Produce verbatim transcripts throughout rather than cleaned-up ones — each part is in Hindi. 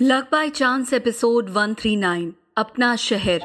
Luck by chance episode one three nine अपना शहर।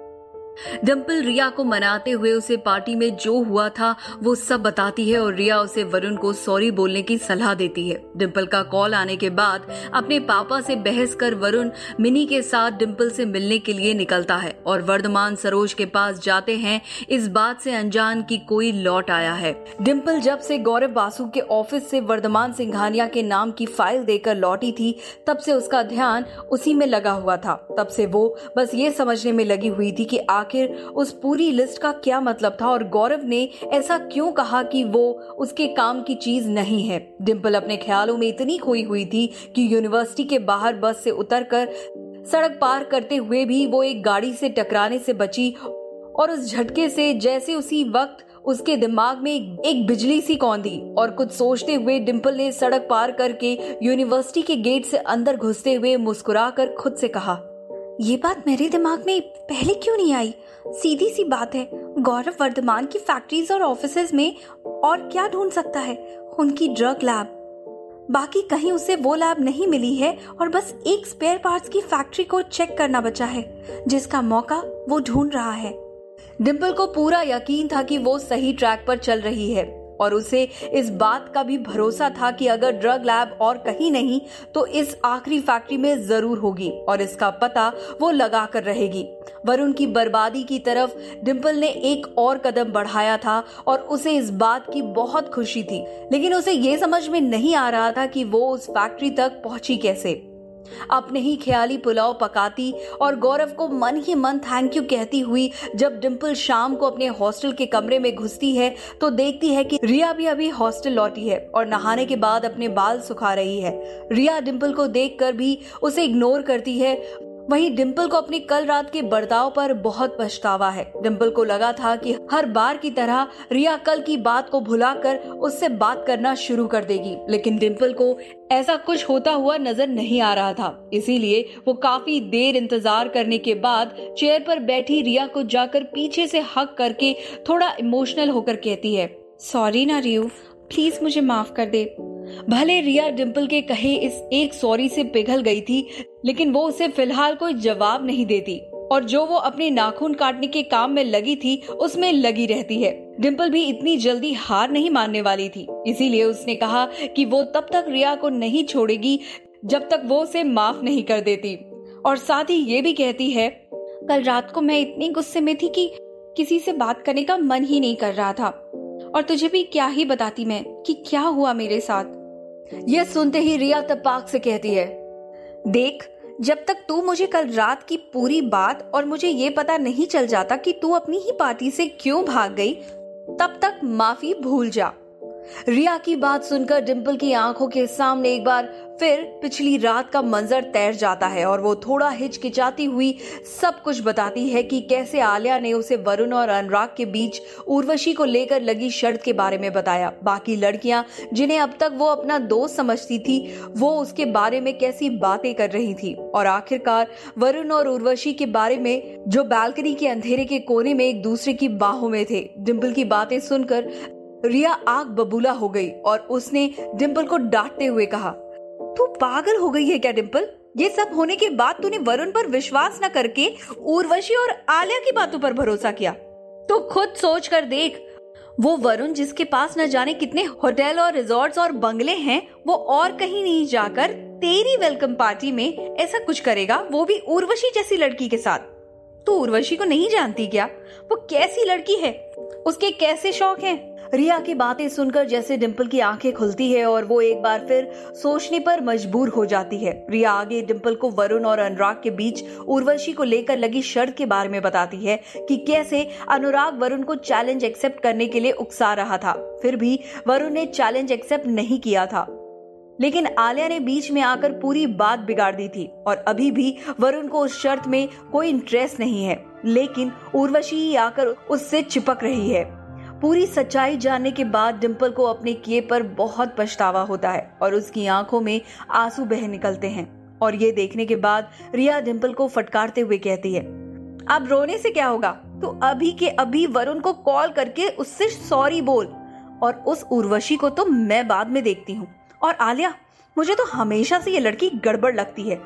डिंपल रिया को मनाते हुए उसे पार्टी में जो हुआ था वो सब बताती है और रिया उसे वरुण को सॉरी बोलने की सलाह देती है। डिंपल का कॉल आने के बाद अपने पापा से बहस कर वरुण मिनी के साथ डिंपल से मिलने के लिए निकलता है और वर्धमान सरोज के पास जाते हैं, इस बात से अनजान की कोई लौट आया है। डिंपल जब से गौरव बासु के ऑफिस से वर्धमान सिंघानिया के नाम की फाइल देकर लौटी थी तब से उसका ध्यान उसी में लगा हुआ था। तब से वो बस ये समझने में लगी हुई थी कि आखिर उस पूरी लिस्ट का क्या मतलब था और गौरव ने ऐसा क्यों कहा कि वो उसके काम की चीज नहीं है। डिंपल अपने ख्यालों में इतनी खोई हुई थी कि यूनिवर्सिटी के बाहर बस से उतरकर सड़क पार करते हुए भी वो एक गाड़ी से टकराने से बची और उस झटके से जैसे उसी वक्त उसके दिमाग में एक बिजली सी कौंधी और कुछ सोचते हुए डिंपल ने सड़क पार करके यूनिवर्सिटी के गेट से अंदर घुसते हुए मुस्कुराकर खुद से कहा, ये बात मेरे दिमाग में पहले क्यों नहीं आई। सीधी सी बात है, गौरव वर्धमान की फैक्ट्रीज और ऑफिसेज में और क्या ढूंढ सकता है। उनकी ड्रग लैब, बाकी कहीं उसे वो लैब नहीं मिली है और बस एक स्पेयर पार्ट्स की फैक्ट्री को चेक करना बचा है जिसका मौका वो ढूंढ रहा है। डिंपल को पूरा यकीन था कि वो सही ट्रैक पर चल रही है और उसे इस बात का भी भरोसा था कि अगर ड्रग लैब और कहीं नहीं तो इस आखिरी फैक्ट्री में जरूर होगी और इसका पता वो लगा कर रहेगी। वरुण की बर्बादी की तरफ डिंपल ने एक और कदम बढ़ाया था और उसे इस बात की बहुत खुशी थी, लेकिन उसे ये समझ में नहीं आ रहा था कि वो उस फैक्ट्री तक पहुंची कैसे। अपने ही ख्याली पुलाव पकाती और गौरव को मन ही मन थैंक यू कहती हुई जब डिंपल शाम को अपने हॉस्टल के कमरे में घुसती है तो देखती है कि रिया भी अभी हॉस्टल लौटी है और नहाने के बाद अपने बाल सुखा रही है। रिया डिंपल को देखकर भी उसे इग्नोर करती है। वहीं डिंपल को अपनी कल रात के बर्ताव पर बहुत पछतावा है। डिंपल को लगा था कि हर बार की तरह रिया कल की बात को भुलाकर उससे बात करना शुरू कर देगी, लेकिन डिंपल को ऐसा कुछ होता हुआ नजर नहीं आ रहा था। इसीलिए वो काफी देर इंतजार करने के बाद चेयर पर बैठी रिया को जाकर पीछे से हक करके थोड़ा इमोशनल होकर कहती है, सॉरी ना रियू, प्लीज मुझे माफ कर दे। भले रिया डिंपल के कहे इस एक सॉरी से पिघल गई थी, लेकिन वो उसे फिलहाल कोई जवाब नहीं देती और जो वो अपने नाखून काटने के काम में लगी थी उसमें लगी रहती है। डिंपल भी इतनी जल्दी हार नहीं मानने वाली थी, इसीलिए उसने कहा कि वो तब तक रिया को नहीं छोड़ेगी जब तक वो उसे माफ नहीं कर देती और साथ ही ये भी कहती है, कल रात को मैं इतनी गुस्से में थी कि किसी से बात करने का मन ही नहीं कर रहा था और तुझे भी क्या ही बताती मैं कि क्या हुआ मेरे साथ। यह सुनते ही रिया तपाक से कहती है, देख, जब तक तू मुझे कल रात की पूरी बात और मुझे ये पता नहीं चल जाता कि तू अपनी ही पार्टी से क्यों भाग गई, तब तक माफी भूल जा। रिया की बात सुनकर डिंपल की आंखों के सामने एक बार फिर पिछली रात का मंजर तैर जाता है और वो थोड़ा हिचकिचाती हुई सब कुछ बताती है कि कैसे आलिया ने उसे वरुण और अनुराग के बीच उर्वशी को लेकर लगी शर्त के बारे में बताया। बाकी लड़कियां जिन्हें अब तक वो अपना दोस्त समझती थी वो उसके बारे में कैसी बातें कर रही थी और आखिरकार वरुण और उर्वशी के बारे में जो बालकनी के अंधेरे के कोने में एक दूसरे की बाहों में थे। डिंपल की बातें सुनकर रिया आग बबूला हो गई और उसने डिंपल को डांटते हुए कहा, तू पागल हो गई है क्या डिंपल? ये सब होने के बाद तूने वरुण पर विश्वास न करके उर्वशी और आलिया की बातों पर भरोसा किया। तो खुद सोच कर देख, वो वरुण जिसके पास न जाने कितने होटल और रिजॉर्ट्स और बंगले हैं, वो और कहीं नहीं जाकर तेरी वेलकम पार्टी में ऐसा कुछ करेगा, वो भी उर्वशी जैसी लड़की के साथ। तू उर्वशी को नहीं जानती क्या? वो कैसी लड़की है, उसके कैसे शौक हैं? रिया की बातें सुनकर जैसे डिंपल की आंखें खुलती है और वो एक बार फिर सोचने पर मजबूर हो जाती है। रिया आगे डिंपल को वरुण और अनुराग के बीच उर्वशी को लेकर लगी शर्त के बारे में बताती है कि कैसे अनुराग वरुण को चैलेंज एक्सेप्ट करने के लिए उकसा रहा था, फिर भी वरुण ने चैलेंज एक्सेप्ट नहीं किया था, लेकिन आलिया ने बीच में आकर पूरी बात बिगाड़ दी थी और अभी भी वरुण को उस शर्त में कोई इंटरेस्ट नहीं है, लेकिन उर्वशी आकर उससे चिपक रही है। पूरी सच्चाई जानने के बाद डिंपल को अपने किए पर बहुत पछतावा होता है और उसकी आंखों में आंसू बह निकलते हैं और ये देखने के बाद रिया डिंपल को फटकारते हुए कहती है, अब रोने से क्या होगा? तू अभी के अभी वरुण को कॉल करके उससे सॉरी बोल और उस उर्वशी को तो मैं बाद में देखती हूँ। और आलिया, मुझे तो हमेशा से ये लड़की गड़बड़ लगती है।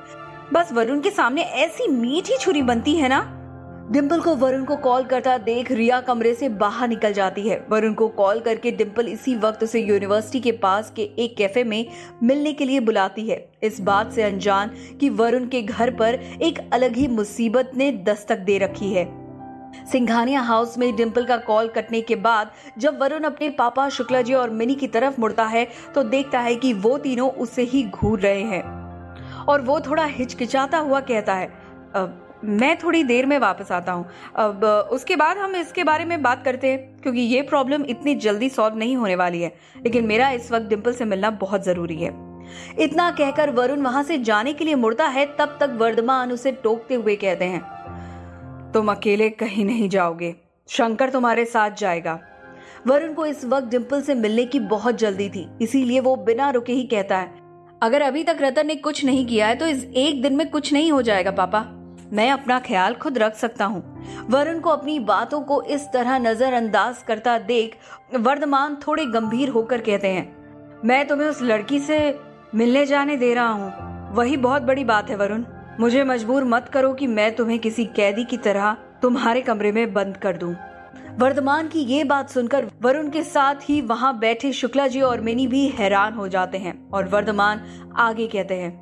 बस वरुण के सामने ऐसी मीठी छुरी बनती है ना। डिम्पल को वरुण को कॉल करता देख रिया कमरे से बाहर निकल जाती है। वरुण को कॉल करके डिम्पल इसी वक्त उसे यूनिवर्सिटी के पास के एक कैफे में मिलने के लिए बुलाती है, इस बात से अनजान कि वरुण के घर पर एक अलग ही मुसीबत ने दस्तक दे रखी है। सिंघानिया हाउस में डिम्पल का कॉल कटने के बाद जब वरुण अपने पापा शुक्ला जी और मिनी की तरफ मुड़ता है तो देखता है कि वो तीनों उसे ही घूर रहे हैं और वो थोड़ा हिचकिचाता हुआ कहता है, अब मैं थोड़ी देर में वापस आता हूँ, अब उसके बाद हम इसके बारे में बात करते हैं, क्योंकि ये प्रॉब्लम इतनी जल्दी सॉल्व नहीं होने वाली है, लेकिन मेरा इस वक्त डिम्पल से मिलना बहुत जरूरी है। इतना कहकर वरुण वहां से जाने के लिए मुड़ता है, तब तक वर्धमान उसे टोकते हुए कहते हैं, तुम अकेले कहीं नहीं जाओगे, शंकर तुम्हारे साथ जाएगा। वरुण को इस वक्त डिम्पल से मिलने की बहुत जल्दी थी, इसीलिए वो बिना रुके ही कहता है, अगर अभी तक रतन ने कुछ नहीं किया है तो इस एक दिन में कुछ नहीं हो जाएगा पापा, मैं अपना ख्याल खुद रख सकता हूँ। वरुण को अपनी बातों को इस तरह नजरअंदाज करता देख वर्धमान थोड़े गंभीर होकर कहते हैं, मैं तुम्हें उस लड़की से मिलने जाने दे रहा हूँ, वही बहुत बड़ी बात है वरुण। मुझे मजबूर मत करो कि मैं तुम्हें किसी कैदी की तरह तुम्हारे कमरे में बंद कर दूं। वर्धमान की ये बात सुनकर वरुण के साथ ही वहां बैठे शुक्ला जी और मिनी भी हैरान हो जाते हैं और वर्धमान आगे कहते हैं,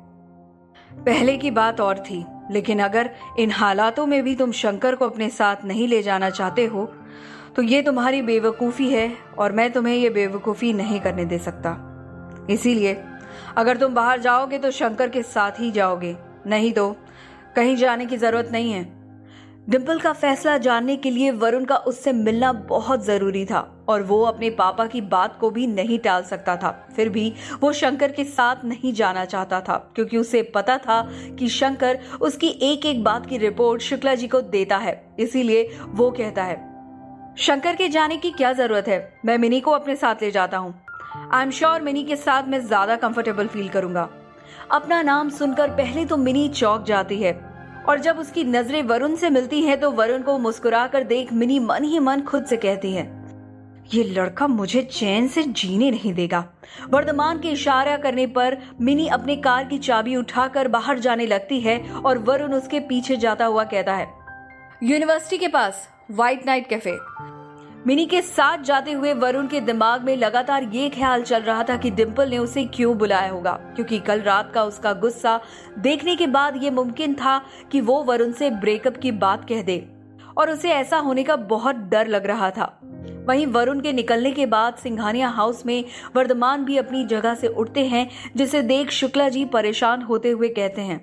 पहले की बात और थी, लेकिन अगर इन हालातों में भी तुम शंकर को अपने साथ नहीं ले जाना चाहते हो तो ये तुम्हारी बेवकूफ़ी है और मैं तुम्हें ये बेवकूफ़ी नहीं करने दे सकता। इसीलिए अगर तुम बाहर जाओगे तो शंकर के साथ ही जाओगे, नहीं तो कहीं जाने की जरूरत नहीं है। डिम्पल का फैसला जानने के लिए वरुण का उससे मिलना बहुत जरूरी था और वो अपने पापा की बात को भी नहीं टाल सकता था। फिर भी वो शंकर के साथ नहीं जाना चाहता था, क्योंकि उसे पता था कि शंकर उसकी एक एक बात की रिपोर्ट शुक्ला जी को देता है। इसीलिए वो कहता है, शंकर के जाने की क्या जरूरत है, मैं मिनी को अपने साथ ले जाता हूँ। आई एम श्योर मिनी के साथ मैं ज्यादा कंफर्टेबल फील करूंगा। अपना नाम सुनकर पहले तो मिनी चौंक जाती है और जब उसकी नजरें वरुण से मिलती हैं तो वरुण को मुस्कुराकर देख मिनी मन ही मन खुद से कहती है, ये लड़का मुझे चैन से जीने नहीं देगा। वर्धमान के इशारा करने पर मिनी अपने कार की चाबी उठाकर बाहर जाने लगती है और वरुण उसके पीछे जाता हुआ कहता है, यूनिवर्सिटी के पास व्हाइट नाइट कैफे। मिनी के साथ जाते हुए वरुण के दिमाग में लगातार ये ख्याल चल रहा था कि डिम्पल ने उसे क्यों बुलाया होगा, क्योंकि कल रात का उसका गुस्सा देखने के बाद ये मुमकिन था कि वो वरुण से ब्रेकअप की बात कह दे और उसे ऐसा होने का बहुत डर लग रहा था। वहीं वरुण के निकलने के बाद सिंघानिया हाउस में वर्धमान भी अपनी जगह से उठते हैं, जिसे देख शुक्ला जी परेशान होते हुए कहते हैं,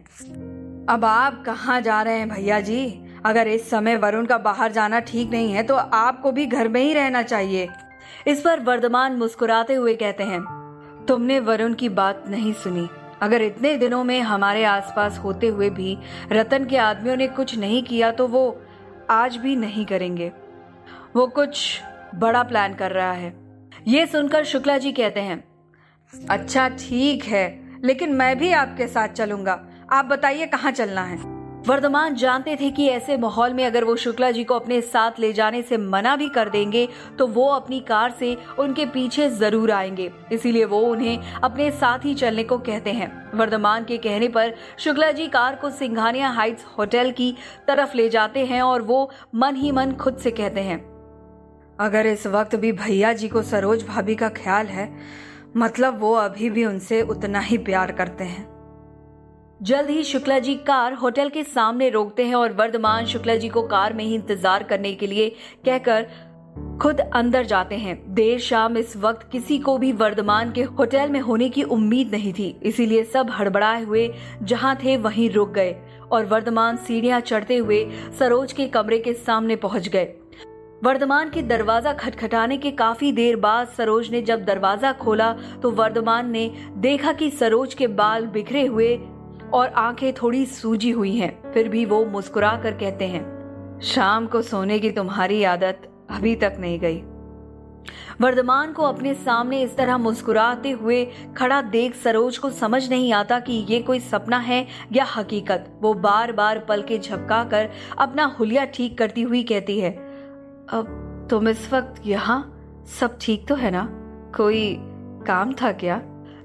अब आप कहाँ जा रहे हैं भैया जी? अगर इस समय वरुण का बाहर जाना ठीक नहीं है तो आपको भी घर में ही रहना चाहिए। इस पर वर्धमान मुस्कुराते हुए कहते हैं, तुमने वरुण की बात नहीं सुनी। अगर इतने दिनों में हमारे आसपास होते हुए भी रतन के आदमियों ने कुछ नहीं किया तो वो आज भी नहीं करेंगे। वो कुछ बड़ा प्लान कर रहा है। ये सुनकर शुक्ला जी कहते हैं, अच्छा ठीक है, लेकिन मैं भी आपके साथ चलूंगा। आप बताइए कहाँ चलना है? वर्धमान जानते थे कि ऐसे माहौल में अगर वो शुक्ला जी को अपने साथ ले जाने से मना भी कर देंगे तो वो अपनी कार से उनके पीछे जरूर आएंगे, इसीलिए वो उन्हें अपने साथ ही चलने को कहते हैं। वर्धमान के कहने पर शुक्ला जी कार को सिंघानिया हाइट्स होटल की तरफ ले जाते हैं और वो मन ही मन खुद से कहते हैं, अगर इस वक्त भी भैया जी को सरोज भाभी का ख्याल है, मतलब वो अभी भी उनसे उतना ही प्यार करते हैं। जल्द ही शुक्ला जी कार होटल के सामने रोकते हैं और वर्धमान शुक्ला जी को कार में ही इंतजार करने के लिए कहकर खुद अंदर जाते हैं। देर शाम इस वक्त किसी को भी वर्धमान के होटल में होने की उम्मीद नहीं थी, इसीलिए सब हड़बड़ाए हुए जहां थे वहीं रुक गए और वर्धमान सीढ़ियां चढ़ते हुए सरोज के कमरे के सामने पहुंच गए। वर्धमान के दरवाजा खटखटाने के काफी देर बाद सरोज ने जब दरवाजा खोला तो वर्धमान ने देखा कि सरोज के बाल बिखरे हुए और आंखें थोड़ी सूजी हुई हैं। फिर भी वो मुस्कुरा कर कहते हैं, शाम को सोने की तुम्हारी आदत अभी तक नहीं गई। वर्धमान को अपने सामने इस तरह मुस्कुराते हुए खड़ा देख सरोज को समझ नहीं आता कि ये कोई सपना है या हकीकत। वो बार बार पलकें झपकाकर अपना हुलिया ठीक करती हुई कहती है, अब तुम इस वक्त यहाँ? सब ठीक तो है ना? कोई काम था क्या?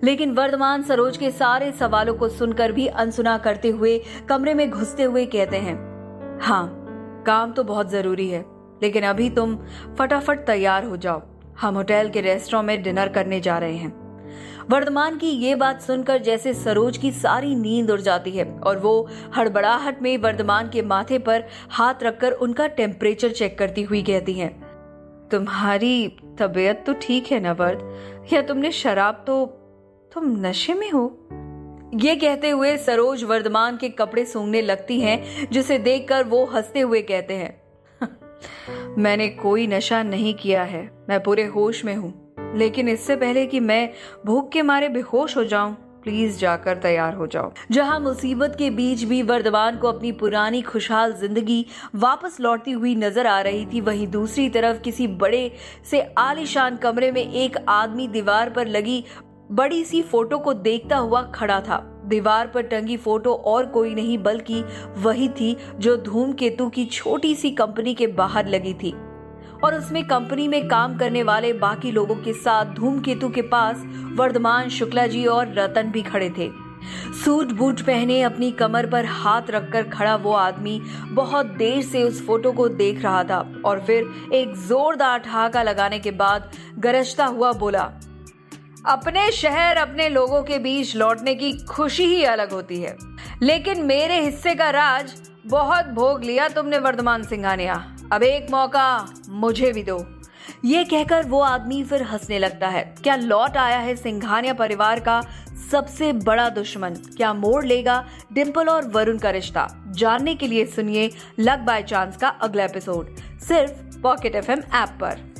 लेकिन वर्धमान सरोज के सारे सवालों को सुनकर भी अनसुना करते हुए कमरे में घुसते हुए कहते हैं, हाँ काम तो बहुत जरूरी है, लेकिन अभी तुम फटाफट तैयार हो जाओ, हम होटल के रेस्टोरेंट में डिनर करने जा रहे हैं। वर्धमान की ये बात सुनकर जैसे सरोज की सारी नींद उड़ जाती है और वो हड़बड़ाहट में वर्धमान के माथे पर हाथ रखकर उनका टेम्परेचर चेक करती हुई कहती हैं, तुम्हारी तबीयत तो ठीक है ना वर्ध, या तुमने शराब तो तुम नशे में हो? ये कहते हुए सरोज वर्धमान के कपड़े सूंघने लगती हैं, जिसे देखकर वो हंसते हुए कहते हैं, मैंने कोई नशा नहीं किया है, मैं पूरे होश में हूँ, लेकिन इससे पहले कि मैं भूख के मारे बेहोश हो जाऊं, प्लीज जाकर तैयार हो जाओ। जहां मुसीबत के बीच भी वर्धमान को अपनी पुरानी खुशहाल जिंदगी वापस लौटती हुई नजर आ रही थी, वहीं दूसरी तरफ किसी बड़े से आलीशान कमरे में एक आदमी दीवार पर लगी बड़ी सी फोटो को देखता हुआ खड़ा था। दीवार पर टंगी फोटो और कोई नहीं बल्कि वही थी जो धूमकेतु की छोटी सी कंपनी के बाहर लगी थी, और उसमें कंपनी में काम करने वाले बाकी लोगों के साथ धूमकेतु के पास वर्धमान शुक्ला जी और रतन भी खड़े थे। सूट बूट पहने अपनी कमर पर हाथ रखकर खड़ा वो आदमी बहुत देर से उस फोटो को देख रहा था और फिर एक जोरदार ठहाका लगाने के बाद गरजता हुआ बोला, अपने शहर अपने लोगों के बीच लौटने की खुशी ही अलग होती है, लेकिन मेरे हिस्से का राज बहुत भोग लिया तुमने वर्धमान सिंघानिया, अब एक मौका मुझे भी दो। ये कहकर वो आदमी फिर हंसने लगता है। क्या लौट आया है सिंघानिया परिवार का सबसे बड़ा दुश्मन? क्या मोड़ लेगा डिंपल और वरुण का रिश्ता? जानने के लिए सुनिए लक बाय चांस का अगला एपिसोड सिर्फ पॉकेट एफएम ऐप पर।